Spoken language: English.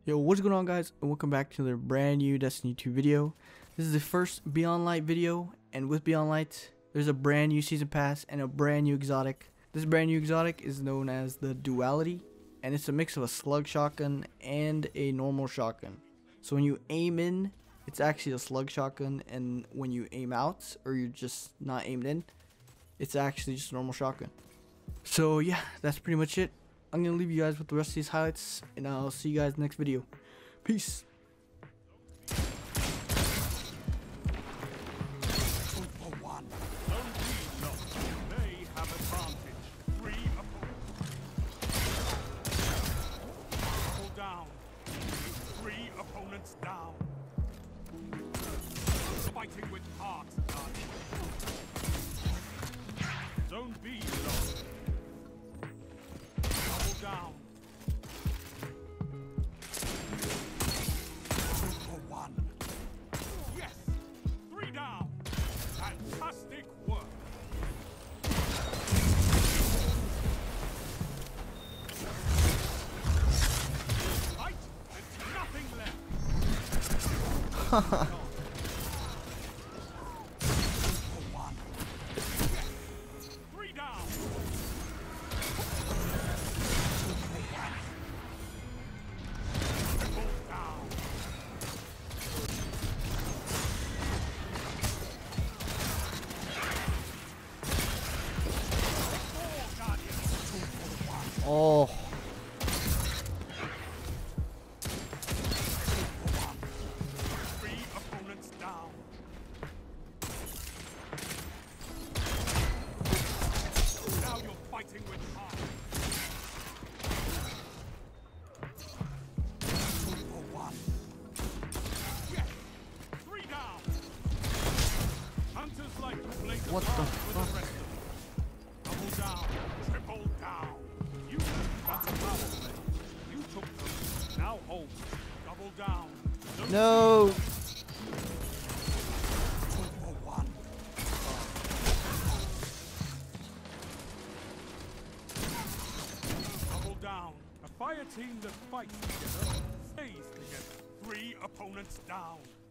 Yo, what's going on, guys, and welcome back to another brand new Destiny 2 video. This is the first Beyond Light video, and with Beyond Light there's a brand new season pass and a brand new exotic. This brand new exotic is known as the Duality, and it's a mix of a slug shotgun and a normal shotgun. So when you aim in, it's actually a slug shotgun, and when you aim out, or you're just not aimed in, it's actually just a normal shotgun. So yeah, that's pretty much it. I'm going to leave you guys with the rest of these highlights, and I'll see you guys next video. Peace. Three opponents down. Fighting with heart. Zone B lost. Double down. 2 for 1. Yes. 3 down. Fantastic work. Right. There's nothing left. Haha. Oh. Three opponents down. Now you're fighting with heart. 2 for 1. Yes. 3 down. Hunters like to play the What the with fuck? the rest of them. Double down. Triple down. That's a power play. You took them. Now hold. Double down. No. 2 for 1. Double down. A fire team that fights together stays together. 3 opponents down.